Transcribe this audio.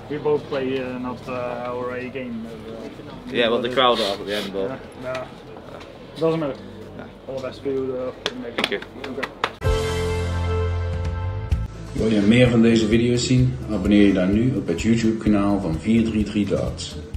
we both play not our A game. Yeah, well, the crowd are at the end, but doesn't matter. All the best for you. Thank you. Okay. Wil je meer van deze video's zien? Abonneer je dan nu op het YouTube kanaal van 433 Darts.